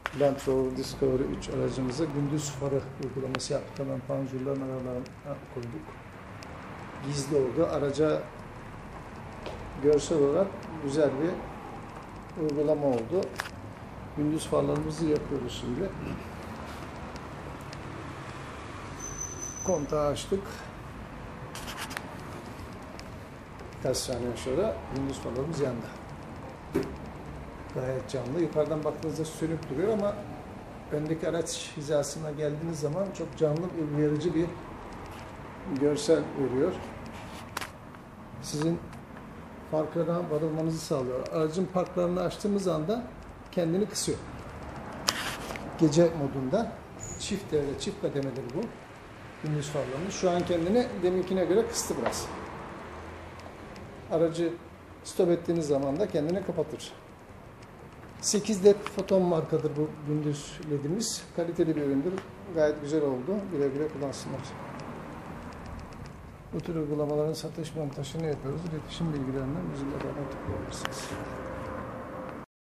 Land Rover Discovery 3 aracımıza gündüz farı uygulaması yaptık. Hemen panjurların aralarına koyduk. Gizli oldu. Araca görsel olarak güzel bir uygulama oldu. Gündüz farlarımızı yapıyoruz şimdi. Kontağı açtık. Birkaç saniye sonra gündüz farlarımız yandı. Gayet canlı. Yukarıdan baktığınızda sönük duruyor ama öndeki araç hizasına geldiğiniz zaman çok canlı, uyarıcı bir görsel veriyor. Sizin farkına varılmanızı sağlıyor. Aracın parklarını açtığımız anda kendini kısıyor. Gece modunda çift devre, çift kademedir bu. Gündüz farlarını. Şu an kendini deminkine göre kıstı biraz. Aracı stop ettiğiniz zaman da kendini kapatır. 8 LED foton markadır bu gündüz ledimiz. Kaliteli bir üründür. Gayet güzel oldu. Güle güle kullansınlar. Bu tür uygulamaların satış montajını yapıyoruz. İletişim bilgilerinden bizimle beraber tıklayabilirsiniz.